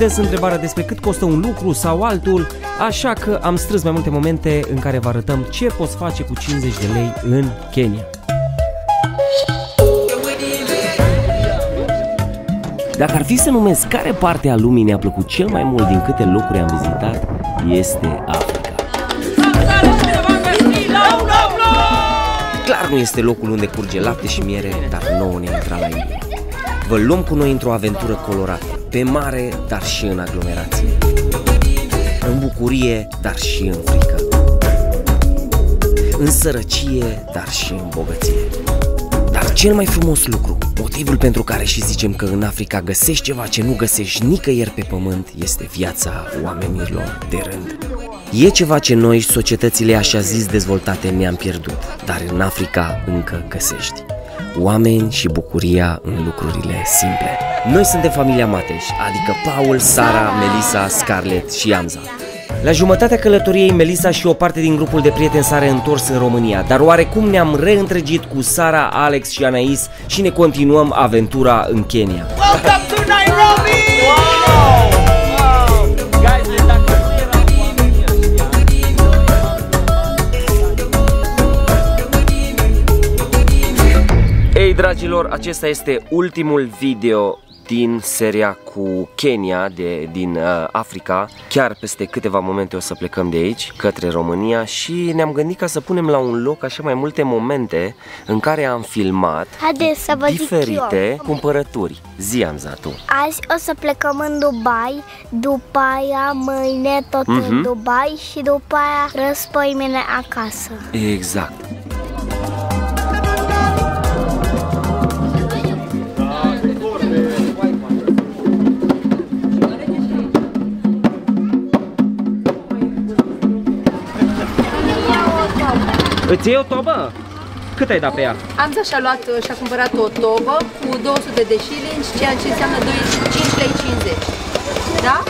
des întrebarea despre cât costă un lucru sau altul, așa că am strâns mai multe momente în care vă arătăm ce poți face cu 50 de lei în Kenya. Dacă ar fi să numesc care parte a lumii ne-a plăcut cel mai mult din câte locuri am vizitat, este Africa. Clar nu este locul unde curge lapte și miere, dar nouă ne-a intrat la inimă. Vă luăm cu noi într-o aventură colorată, pe mare, dar și în aglomerație, în bucurie, dar și în frică, în sărăcie, dar și în bogăție. Dar cel mai frumos lucru, motivul pentru care și zicem că în Africa găsești ceva ce nu găsești nicăieri pe pământ, este viața oamenilor de rând. E ceva ce noi, societățile așa zis dezvoltate, ne-am pierdut, dar în Africa încă găsești. Oameni și bucuria în lucrurile simple. Noi suntem familia Mateș, adică Paul, Sara, Melissa, Scarlett și Amza. La jumătatea călătoriei, Melissa și o parte din grupul de prieteni s-a reîntors în România, dar oarecum ne-am reîntregit cu Sara, Alex și Anais și ne continuăm aventura în Kenya. Welcome to Nairobi! Ei, dragilor, acesta este ultimul video din seria cu Kenya, din Africa. Chiar peste câteva momente o să plecăm de aici către România și ne-am gândit ca să punem la un loc așa mai multe momente în care am filmat diferite cumpărături. Zi, Amza, tu. Azi o să plecăm în Dubai, după aia mâine tot în Dubai și după aia răspoi-mine acasă. Exact. Îți iei o tobă? Cât ai dat pe ea? Amza și-a cumpărat o tobă cu 200 de shillings, ceea ce înseamnă 5,50 lei. Da?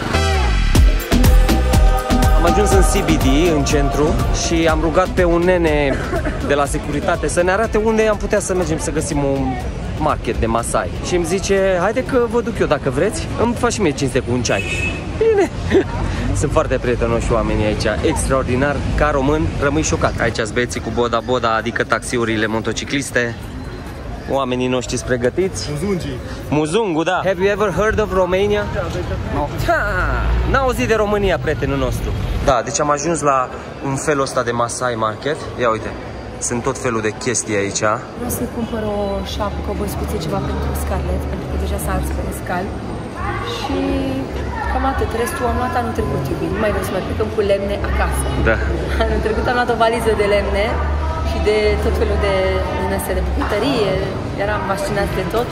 Am ajuns în CBD, în centru, și am rugat pe un nene de la securitate să ne arate unde am putea să mergem să găsim un market de Masai. Și îmi zice, haide că vă duc eu dacă vreți, îmi faci și mie cinste cu un ceai. Bine! Sunt foarte prietenoși oamenii aici, extraordinar, ca român rămâi șocat. Aici sunt băieții cu boda, adică taxiurile motocicliste. Oamenii noștri sunt pregătiți. Muzungu, da. Have you ever heard of Romania? No. N-a auzit de România, prietenul nostru. Da, deci am ajuns la un felul ăsta de Masai Market. Ia uite, sunt tot felul de chestii aici. Vreau să cumpăr o șapcă, o băscuță, ceva pentru Scarlett, pentru că deja s-a ars pe scalp. Și cam atât, restul am luat anul trecut, iubi. Nu mai vreau să mai plecăm cu lemne acasă. Da. Anul trecut am luat o valiză de lemne și de tot felul de astea de bucătărie. Eram fascinați de tot.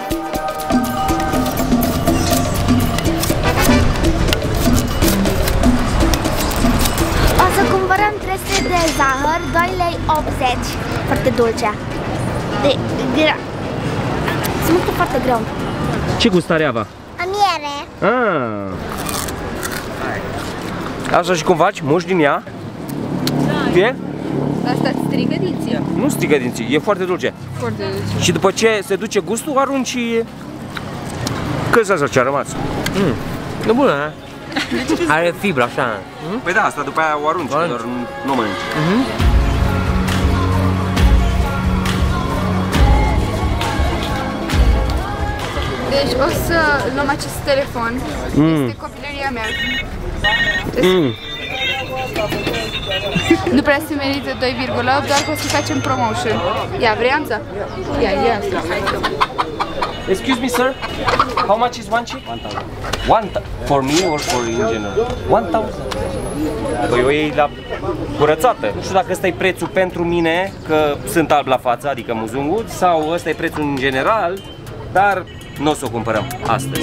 O să cumpărăm 300 de zahăr, 2,80 lei. Foarte dulce. Sunt foarte greu. Ce gust are ava? Miere. Așa și cum faci? Muși din ea? Da. Fie? Asta strigă dinții. Nu strigă dinții, e foarte dulce. Foarte dulce. Și după ce se duce gustul, arunci... Cât asta ce a rămas? E bună, a? Are fibră, așa. Păi da, asta după aia o arunci, doar nu mănânci. Deci o să luăm acest telefon. Este copilăria mea. Nu prea se merită 2,8, doar că o să facem promotion. Ia, vrei, Amza? Ia. Excuse me, sir. How much is one chip? 1,000. For me or for in general? 1,000. Păi o iei la curățată. Nu știu dacă ăsta e prețul pentru mine, că sunt alb la față, adică muzungu, sau ăsta e prețul în general, dar nu o să o cumpărăm astăzi.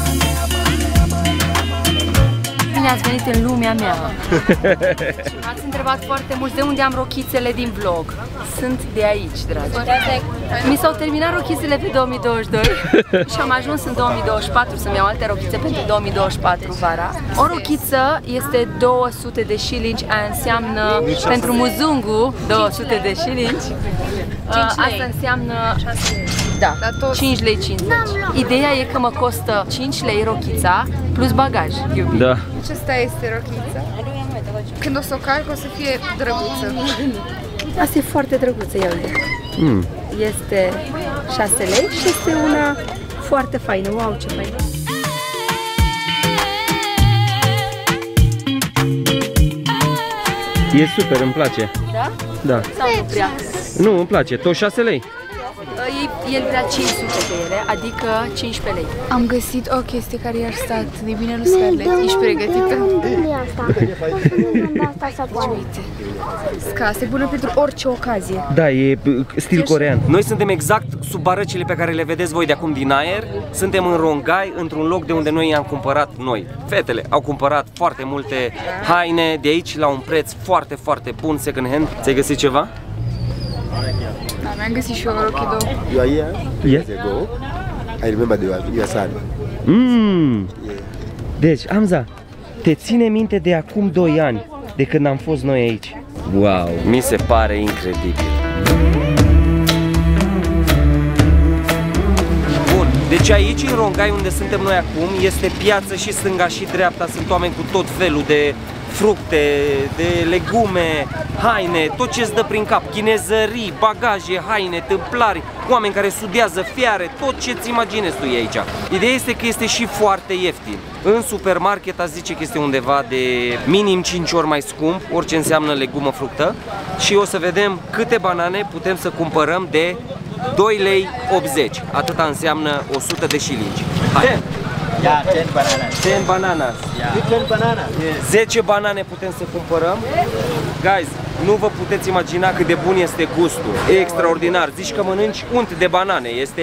Bine ați venit în lumea mea. Ați întrebat foarte mult de unde am rochițele din vlog. Sunt de aici, dragi. Mi s-au terminat rochițele pe 2022 și am ajuns în 2024 să-mi iau alte rochițe pentru 2024 vara. O rochiță este 200 de shillings, aia înseamnă pentru muzungu 200 de shillings. Asta înseamnă Da, La tot. 5 lei 50. Ideea e că mă costă 5 lei rochița plus bagaj, iubi. Da. Deci asta este rochița. Când o să o calc, o să fie drăguță. Asta e foarte drăguță, ia uite. Este 6 lei și este una foarte faină. Wow, ce faină! E super, îmi place. Da? Da. Sau nu prea? Nu, îmi place, tot 6 lei. El vrea 500 de ele, adică 15 lei. Am găsit o chestie care i-ar sta atât de bine lui Scarlett. Ești pregătită? Uite. Asta e bună pentru orice ocazie. Da, e stil corean. Noi suntem exact sub barăcile pe care le vedeți voi de acum din aer. Suntem în Rongai, într-un loc de unde noi i-am cumpărat noi. Fetele au cumpărat foarte multe haine de aici la un preț foarte, foarte bun, second hand. Ți-ai găsit ceva? Da, mi-am găsit și eu rochidou. You are here years ago. I remember your son. Deci, Hamza, te ține minte de acum 2 ani, de când am fost noi aici. Wow, mi se pare incredibil. Bun, deci aici în Rongai, unde suntem noi acum, este piață și stânga și dreapta, sunt oameni cu tot felul de fructe, de legume, haine, tot ce îți dă prin cap, chinezării, bagaje, haine, tâmplari, oameni care studiază, fiare, tot ce îți imaginezi tu aici. Ideea este că este și foarte ieftin. În supermarket aș zice că este undeva de minim 5 ori mai scump, orice înseamnă legumă, fructă, și o să vedem câte banane putem să cumpărăm de 2 lei 80. Atâta înseamnă 100 de șilingi. Hai! Yeah, 10 bananas. 10 bananas. Yeah. 10 bananas. 10 banane putem să cumpărăm. Guys, nu vă puteți imagina cât de bun este gustul. E extraordinar. Zici că mănânci unt de banane. Este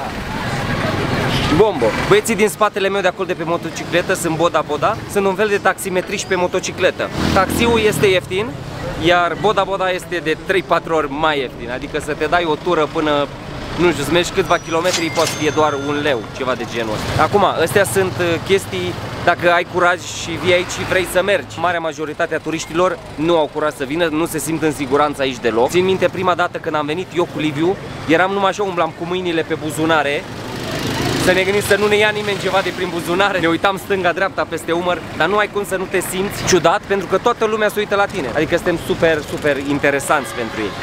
bombo. Băieții din spatele meu de acolo de pe motocicletă sunt boda-boda. Sunt un fel de taximetriști pe motocicletă. Taxiul este ieftin, iar boda-boda este de 3-4 ori mai ieftin. Adică să te dai o tură până, nu știu, să mergi câțiva kilometri, poate să fie doar 1 leu, ceva de genul ăsta. Acum, astea sunt chestii, dacă ai curaj și vii aici și vrei să mergi. Marea majoritate a turiștilor nu au curaj să vină, nu se simt în siguranță aici deloc. Țin minte prima dată când am venit eu cu Liviu, eram numai așa, umblam cu mâinile pe buzunare, să ne gândim să nu ne ia nimeni ceva de prin buzunare. Ne uitam stânga-dreapta peste umăr, dar nu ai cum să nu te simți ciudat, pentru că toată lumea se uită la tine. Adică suntem super, super interesanți pentru ei.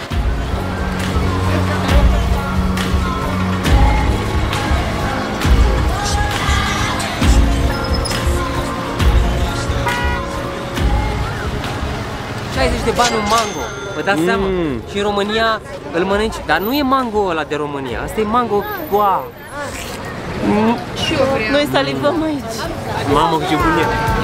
De bani un mango, vă dați seama? Și în România îl mănânci, dar nu e mango ăla de România, asta e mango, wow! Și eu vreau. Noi salivăm aici. Mamă, ce bun e!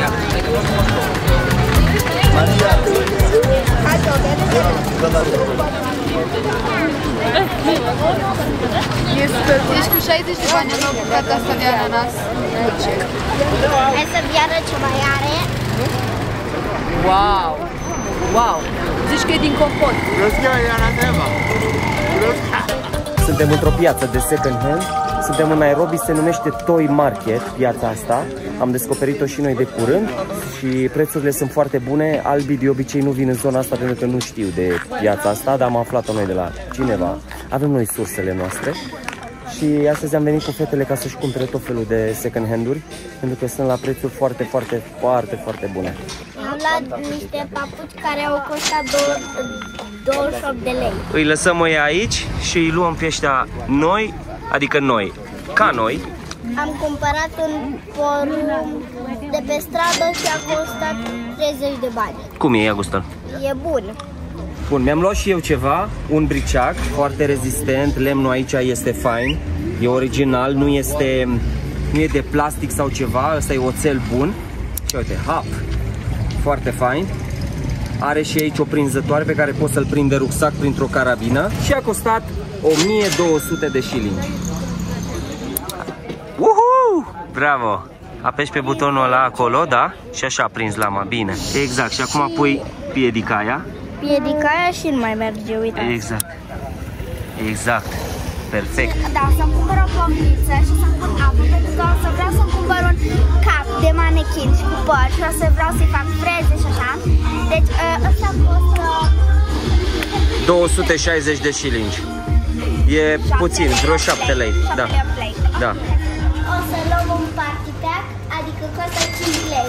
E super. Ești cu 60 de bani în bucata asta de ananas. Hai să viară ce mai are. Wow! Wow! Zici că e din compot. Suntem într-o piață de second hand. Suntem în Nairobi, se numește Toy Market, piața asta. Am descoperit-o și noi de curând și prețurile sunt foarte bune. Albii de obicei nu vin în zona asta pentru că nu știu de piața asta, dar am aflat-o noi de la cineva. Avem noi sursele noastre. Și astăzi am venit cu fetele ca să-și cumpere tot felul de second hand-uri, pentru că sunt la prețuri foarte, foarte, foarte, foarte bune. Am luat niște papuci care au costat 28 de lei. Îi lăsăm noi aici și îi luăm pe ăștia noi, adică noi, ca noi. Am cumpărat un porumb de pe stradă și a costat 30 de bani. Cum e, ia gustă-l? E bun. Bun, mi-am luat și eu ceva, un briceac foarte rezistent, lemnul aici este fain, e original, nu e de plastic sau ceva, ăsta e oțel bun. Și uite, hap, foarte fain. Are și aici o prinzătoare pe care poți să-l prinde de rucsac printr-o carabină și a costat 1200 de șilingi. Uhu! Bravo! Apeși pe butonul ăla acolo, da? Și așa prins lama, bine. Exact, și acum pui piedicaia. Piedicaia și nu mai merge, uite. Exact. Exact. Perfect. Da, să-mi cumpăr o pomniță și să-mi pun apă, pentru că o să vreau să-mi cumpăr un cap de manechin și cu păr și o să vreau să-i fac freze și așa. Deci ăsta costă 260 de șilingi. E puțin, vreo 7 lei. Da. Da. O să luăm un party pack, adică costă 5 lei.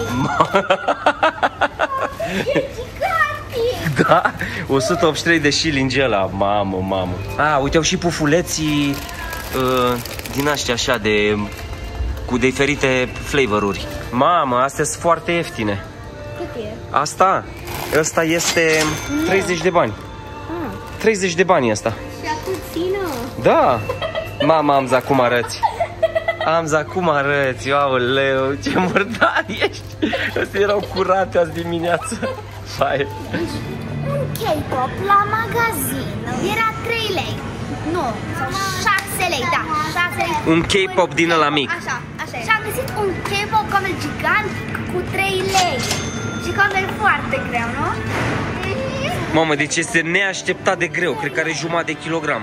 E gigantic! Da, 183 de shilling ăla, mamă. Uite, au și pufuleții din astea așa cu diferite flavoruri. Mamă, astea sunt foarte ieftine. Cât e? Asta este 30 de bani. 30 de bani asta. Și puțină. Da. Mama, Amza, cum arăți? Amza, cum arăți? Aoleu, ce murdar ești. Astea erau curate azi dimineață. Hai. Un K-pop la magazin era 3 lei. Nu, sau 6 lei, da, 6 lei. Un K-pop din ăla mic. Așa. Și am găsit un K-pop camel gigant cu 3 lei. Și camel foarte greu, nu? Mamă, deci este neașteptat de greu. Cred că are jumătate de kilogram.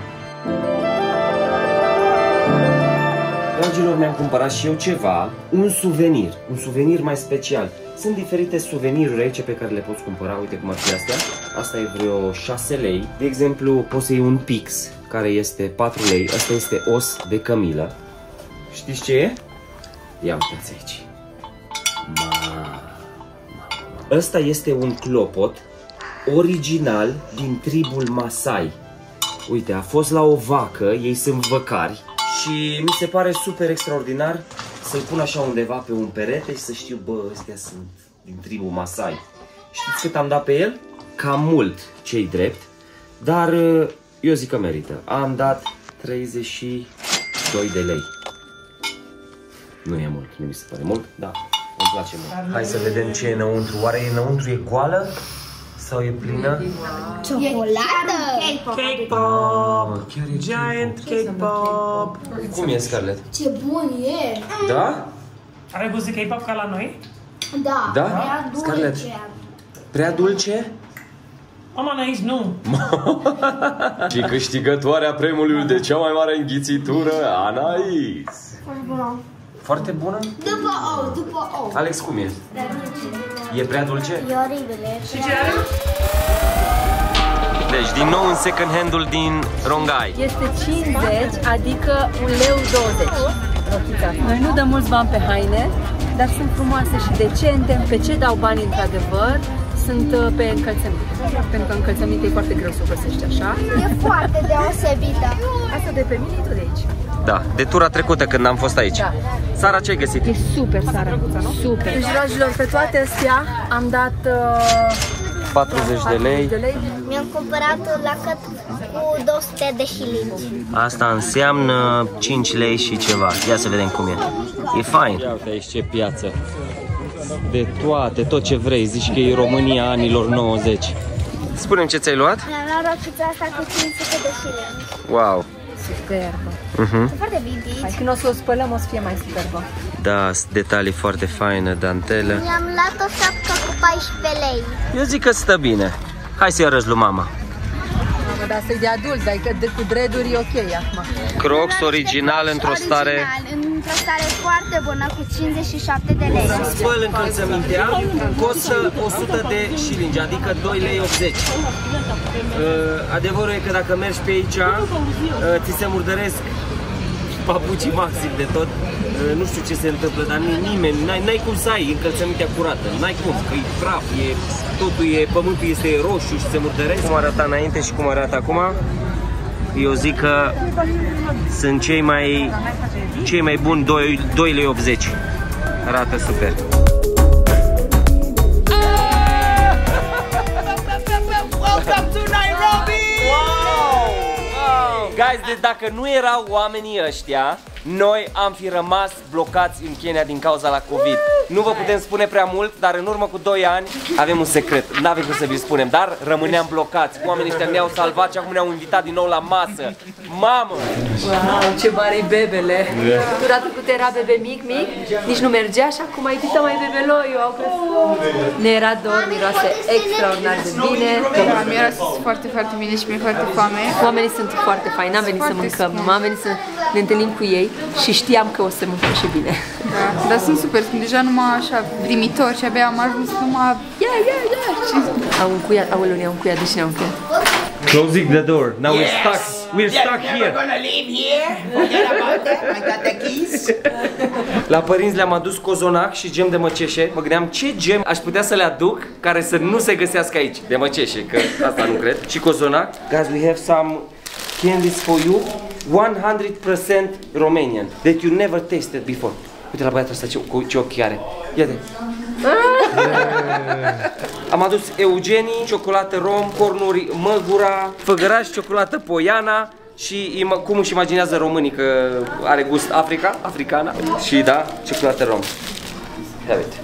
Dragilor, mi-am cumpărat și eu ceva, un suvenir mai special. Sunt diferite suveniruri aici pe care le poți cumpăra, uite cum ar fi astea. Asta e vreo 6 lei. De exemplu, poți să iei un pix, care este 4 lei. Asta este os de cămilă. Știți ce e? Ia uitați aici. Ăsta este un clopot original din tribul Masai. Uite, a fost la o vacă, ei sunt văcari. Și mi se pare super extraordinar să-l pun așa undeva pe un perete și să știu, bă, ăstea sunt din tribul Masai. Știți cât am dat pe el? Cam mult, ce-i drept, dar eu zic că merită. Am dat 32 de lei. Nu e mult, nu mi se pare mult, da, îmi place mult. Hai să vedem ce e înăuntru. Oare înăuntru e goală? Sau e plină? Ciocolată! K-pop! Chiar e giant K-pop! Cum e, Scarlett? Ce bun e! Da? Are gust de K-pop ca la noi? Da, Da? prea dulce. Scarlett, prea dulce? Mama, aici nu! Și câștigătoarea premiului de cea mai mare înghițitură, Anais! Foarte bună. Foarte bună? După ou. Alex, cum e? E prea dulce? E oribil. Și ce are? Deci, din nou în second hand-ul din Rongai. Este 50, adică 1,20 lei rochița. Noi nu dăm mulți bani pe haine, dar sunt frumoase și decente. Pe ce dau bani într-adevăr? Sunt pe încălțăminte. Pentru că încălțăminte e foarte greu să o găsești așa. E foarte deosebită. Asta de pe mine e tot de aici. Da, de tura trecută când am fost aici. Da. Sara, ce ai găsit? E super, Sara. Super. Deci, dragilor, pe toate astea am dat 40 de lei. Mi-am cumpărat la cât cu 200 de șilingi. Asta înseamnă 5 lei și ceva. Ia să vedem cum e. E fain. Ia uite aici ce piață. De toate, tot ce vrei. Zici că e România anilor 90. Spune-mi ce ți-ai luat? Mi-am luat rochița asta cu 500 de șilingi. Wow. Superbă. Sunt foarte vintage. Hai, când o să o spălăm o să fie mai superbă. Da, detalii foarte faine, dantelă. Mi-am luat o șapcă cu 14 lei. Eu zic că stă bine. Hai să-i arăți lui mama. Mamă, dar asta e de adult, dar cu dreaduri e ok acum. Crocs original într-o stare... Într-o stare foarte bună cu 57 de lei. Spăl încălțămintea, costă 100 de șilingi, adică 2 lei 80. Adevărul e că dacă mergi pe aici, ți se murdăresc papucii maxim de tot. Nu știu ce se întâmplă, dar nimeni, n-ai cum să ai încălțămintea curată. N-ai cum, că e praf, totul e, pământul este roșu și se murdăresc. Cum arăta înainte și cum arată acum, eu zic că sunt cei mai buni 2 lei 80. Arată super. Welcome to Nairobi! Guys, deci dacă nu erau oamenii ăștia, noi am fi rămas blocați în Kenya din cauza la COVID. Nu vă putem spune prea mult, dar în urmă cu 2 ani avem un secret. N-avem cum să vi-l spunem, dar rămâneam blocați. Oamenii ăștia ne-au salvat și acum ne-au invitat din nou la masă. Mamă! Wow, ce mare-i bebele! Tura trecută era bebe mic, nici nu mergea și acum ai dita mai bebeloiu, au crescut. Ne era dor, miroase extraordinar de bine. Da, miroase foarte, foarte bine și mi-e foarte foame. Oamenii sunt foarte faini, n-am venit să mâncăm, am venit să ne întâlnim cu ei și știam că o să mâncăm și bine. Da, dar sunt super, sunt deja numai așa primitori și abia am ajuns numai Au încuiat, aoleu, ne-au încuiat, deși ne-au încuiat. Closing the door, now we're stuck. We're stuck here. We're gonna leave here. Forget about that. I got the keys. La părinți le-am adus cozonac și gem de măceșe. Mă gândeam ce gem aș putea să le aduc care să nu se găsească aici. De măceșe, că asta nu cred. Și cozonac. Guys, we have some candies for you. 100% Romanian. That you never tasted before. Uite la băiatul ăsta ce ochi are. Ia-te. Am adus Eugenii, ciocolată rom, cornuri Măgura, făgăraș, ciocolată Poiana și cum își imaginează românii că are gust africana și da, ciocolată rom. Have it.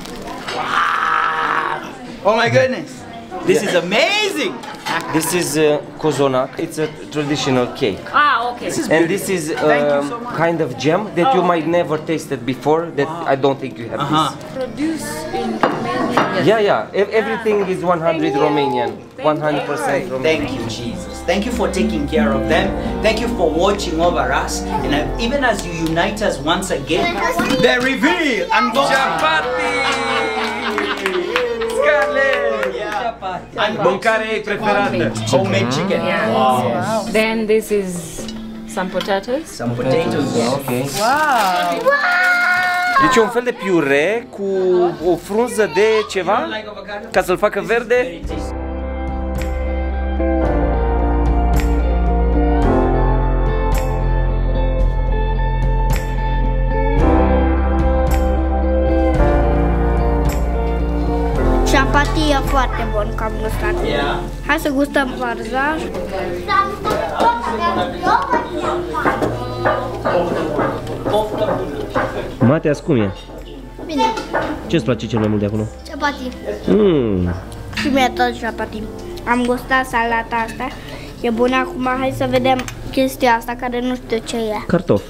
Oh my goodness. This is amazing. This is cozonac. It's a traditional cake. Ah, okay. And this is kind of jam that you might never tasted before. That I don't think you have this. Produce in Romania. Yeah. Everything is 100 Romanian. 100% Romanian. Thank you, Jesus. Thank you for taking care of them. Thank you for watching over us. And even as you unite us once again, the reveal and Chapati! Scarlett! Mâncarea ei preferată. Homemade chicken. Wow. Then this is some potatoes. Some potatoes. Okay. Wow! Deci e un fel de piure cu o frunză de ceva ca să-l facă verde. Chapati e foarte bun, că am gustat. Hai să gustăm varzaj. Mateas, cum e? Bine. Ce-ți place cel mai mult de acolo? Chapati. Mmm. Și mie tot chapati. Am gustat salata asta. E bună. Acum hai să vedem chestia asta care nu știu ce e. Cartof.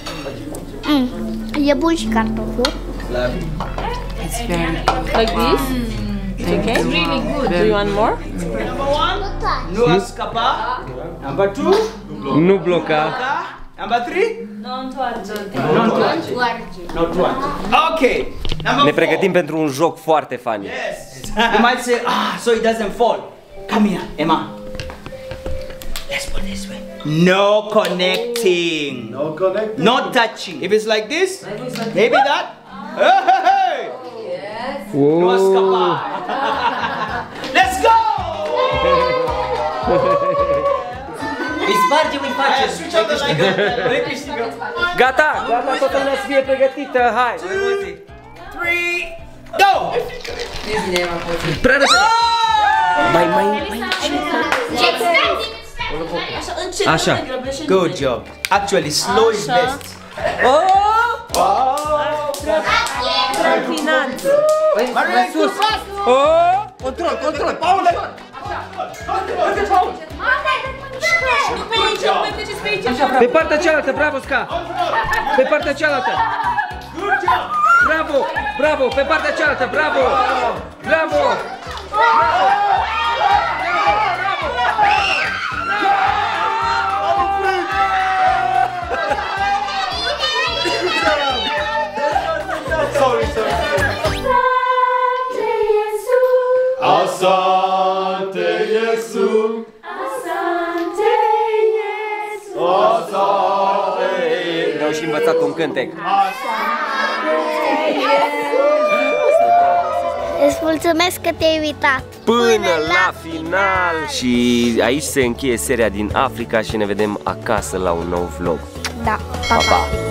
E bun și cartoful. It's very like this. Okay. It's really good. Do you want more? Number 1, nu scapa. Number 2, Nu bloca. number 3, not one. Okay. Number 4. Ne pregătim pentru un joc foarte funny. Yes. You might say, so it doesn't fall. Come here, Emma. Let's put it this way. No connecting. No connecting. No touching. If it's like this, maybe that. Hey! No scapa. Let's go! Îi spargem, îi facem. Switch on the light. Gata, toată lumea să fie pregătită, hai. 3, go! Prea repede. Mai. Așa. Good job. Actually, slow is best. Maria, too fast. Control. Paul. Pe partea cealaltă, bravo, Ska. Pe partea cealaltă. Good job. Bravo, pe partea cealaltă, bravo. Sorry. Asante Yesu. Ne-au și învățat un cântec. Îți mulțumesc că te-ai uitat. Până la final. Și aici se încheie seria din Africa și ne vedem acasă la un nou vlog. Da, pa.